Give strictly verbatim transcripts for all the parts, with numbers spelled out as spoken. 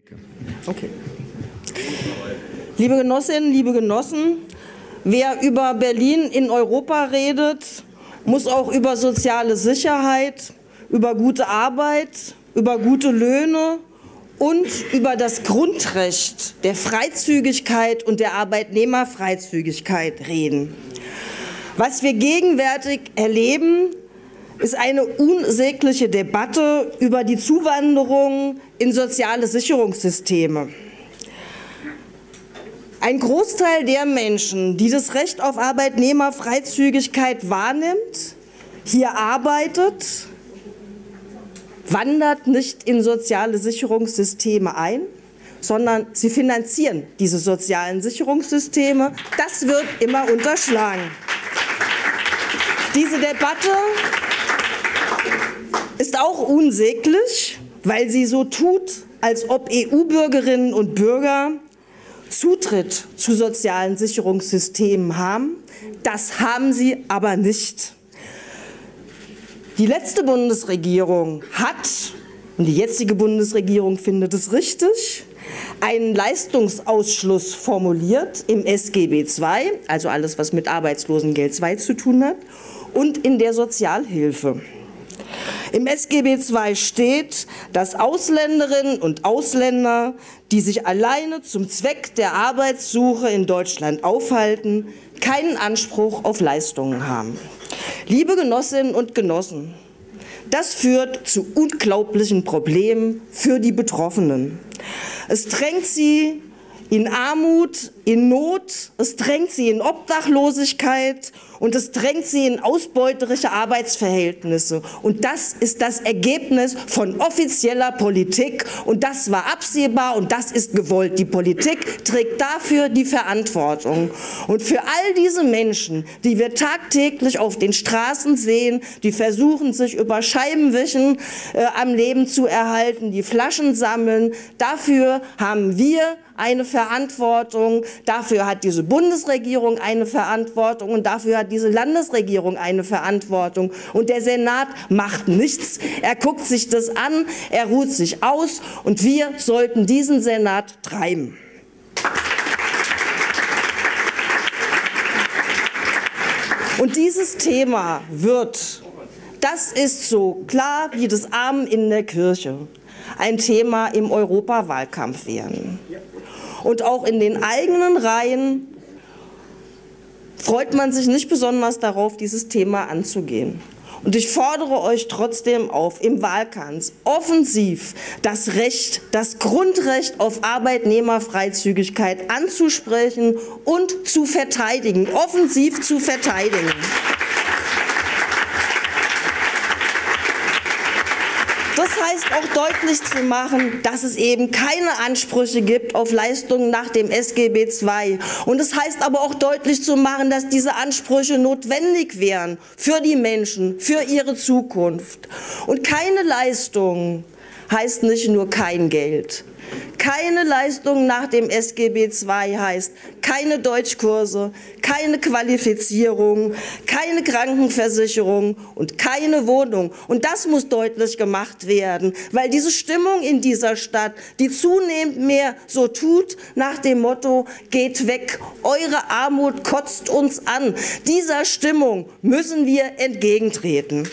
Okay. Liebe Genossinnen, liebe Genossen, wer über Berlin in Europa redet, muss auch über soziale Sicherheit, über gute Arbeit, über gute Löhne und über das Grundrecht der Freizügigkeit und der Arbeitnehmerfreizügigkeit reden. Was wir gegenwärtig erleben, ist eine unsägliche Debatte über die Zuwanderung in soziale Sicherungssysteme. Ein Großteil der Menschen, die das Recht auf Arbeitnehmerfreizügigkeit wahrnimmt, hier arbeitet, wandert nicht in soziale Sicherungssysteme ein, sondern sie finanzieren diese sozialen Sicherungssysteme. Das wird immer unterschlagen. Diese Debatte ist auch unsäglich, weil sie so tut, als ob E U-Bürgerinnen und Bürger Zutritt zu sozialen Sicherungssystemen haben. Das haben sie aber nicht. Die letzte Bundesregierung hat, und die jetzige Bundesregierung findet es richtig, einen Leistungsausschluss formuliert im S G B zwei, also alles, was mit Arbeitslosengeld zwei zu tun hat, und in der Sozialhilfe. Im S G B zwei steht, dass Ausländerinnen und Ausländer, die sich alleine zum Zweck der Arbeitssuche in Deutschland aufhalten, keinen Anspruch auf Leistungen haben. Liebe Genossinnen und Genossen, das führt zu unglaublichen Problemen für die Betroffenen. Es drängt sie in Armut, in Not, es drängt sie in Obdachlosigkeit und es drängt sie in ausbeuterische Arbeitsverhältnisse. Und das ist das Ergebnis von offizieller Politik und das war absehbar und das ist gewollt. Die Politik trägt dafür die Verantwortung. Und für all diese Menschen, die wir tagtäglich auf den Straßen sehen, die versuchen, sich über Scheibenwischen äh, am Leben zu erhalten, die Flaschen sammeln, dafür haben wir eine Verantwortung, dafür hat diese Bundesregierung eine Verantwortung und dafür hat diese Landesregierung eine Verantwortung. Und der Senat macht nichts, er guckt sich das an, er ruht sich aus und wir sollten diesen Senat treiben. Und dieses Thema wird, das ist so klar wie das Amen in der Kirche, ein Thema im Europawahlkampf werden. Und auch in den eigenen Reihen freut man sich nicht besonders darauf, dieses Thema anzugehen. Und ich fordere euch trotzdem auf, im Wahlkampf offensiv das Recht, das Grundrecht auf Arbeitnehmerfreizügigkeit anzusprechen und zu verteidigen, offensiv zu verteidigen. Das heißt auch deutlich zu machen, dass es eben keine Ansprüche gibt auf Leistungen nach dem S G B zwei. Und es heißt aber auch deutlich zu machen, dass diese Ansprüche notwendig wären für die Menschen, für ihre Zukunft. Und keine Leistung heißt nicht nur kein Geld. Keine Leistung nach dem S G B zwei heißt keine Deutschkurse, keine Qualifizierung, keine Krankenversicherung und keine Wohnung. Und das muss deutlich gemacht werden, weil diese Stimmung in dieser Stadt, die zunehmend mehr so tut, nach dem Motto, geht weg, eure Armut kotzt uns an. Dieser Stimmung müssen wir entgegentreten.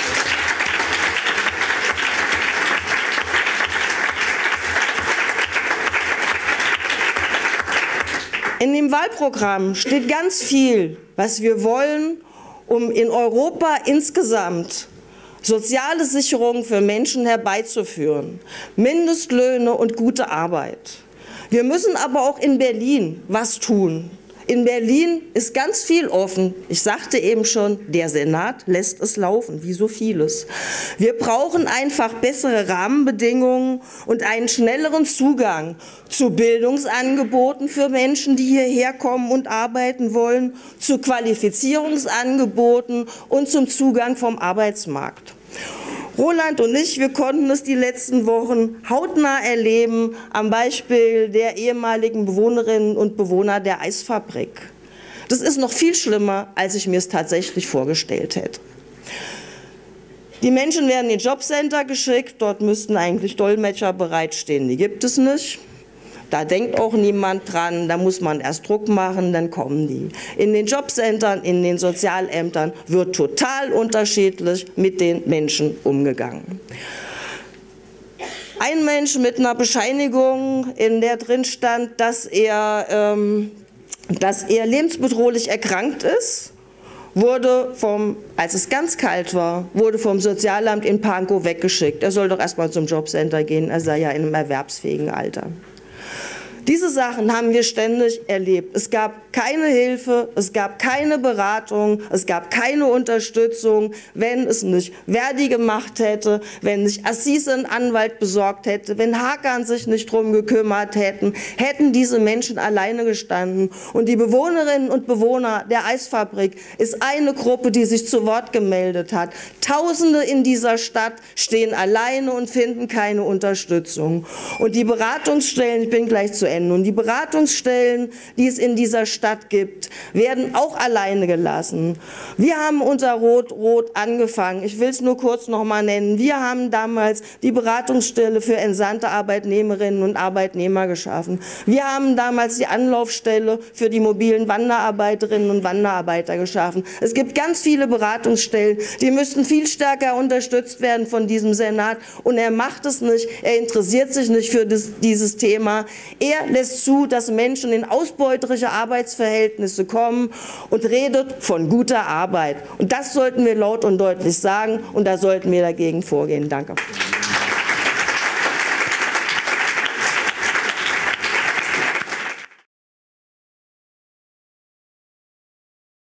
In dem Wahlprogramm steht ganz viel, was wir wollen, um in Europa insgesamt soziale Sicherung für Menschen herbeizuführen, Mindestlöhne und gute Arbeit. Wir müssen aber auch in Berlin was tun. In Berlin ist ganz viel offen. Ich sagte eben schon, der Senat lässt es laufen, wie so vieles. Wir brauchen einfach bessere Rahmenbedingungen und einen schnelleren Zugang zu Bildungsangeboten für Menschen, die hierher kommen und arbeiten wollen, zu Qualifizierungsangeboten und zum Zugang vom Arbeitsmarkt. Roland und ich, wir konnten es die letzten Wochen hautnah erleben, am Beispiel der ehemaligen Bewohnerinnen und Bewohner der Eisfabrik. Das ist noch viel schlimmer, als ich mir es tatsächlich vorgestellt hätte. Die Menschen werden in Jobcenter geschickt, dort müssten eigentlich Dolmetscher bereitstehen, die gibt es nicht. Da denkt auch niemand dran, da muss man erst Druck machen, dann kommen die. In den Jobcentern, in den Sozialämtern wird total unterschiedlich mit den Menschen umgegangen. Ein Mensch mit einer Bescheinigung, in der drin stand, dass er, ähm, dass er lebensbedrohlich erkrankt ist, wurde vom, als es ganz kalt war, wurde vom Sozialamt in Pankow weggeschickt. Er soll doch erstmal zum Jobcenter gehen, er sei ja in einem erwerbsfähigen Alter. Diese Sachen haben wir ständig erlebt. Es gab keine Hilfe, es gab keine Beratung, es gab keine Unterstützung, wenn es nicht Verdi gemacht hätte, wenn nicht Assise einen Anwalt besorgt hätte, wenn Hakan sich nicht drum gekümmert hätten, hätten diese Menschen alleine gestanden. Und die Bewohnerinnen und Bewohner der Eisfabrik ist eine Gruppe, die sich zu Wort gemeldet hat. Tausende in dieser Stadt stehen alleine und finden keine Unterstützung. Und die Beratungsstellen, ich bin gleich zu Ende, und die Beratungsstellen, die es in dieser Stadt gibt, werden auch alleine gelassen. Wir haben unter Rot-Rot angefangen. Ich will es nur kurz noch mal nennen. Wir haben damals die Beratungsstelle für entsandte Arbeitnehmerinnen und Arbeitnehmer geschaffen. Wir haben damals die Anlaufstelle für die mobilen Wanderarbeiterinnen und Wanderarbeiter geschaffen. Es gibt ganz viele Beratungsstellen, die müssten viel stärker unterstützt werden von diesem Senat. Und er macht es nicht. Er interessiert sich nicht für das, dieses Thema. Er lässt zu, dass Menschen in ausbeuterische Arbeitsverhältnisse kommen und redet von guter Arbeit. Und das sollten wir laut und deutlich sagen, und da sollten wir dagegen vorgehen. Danke.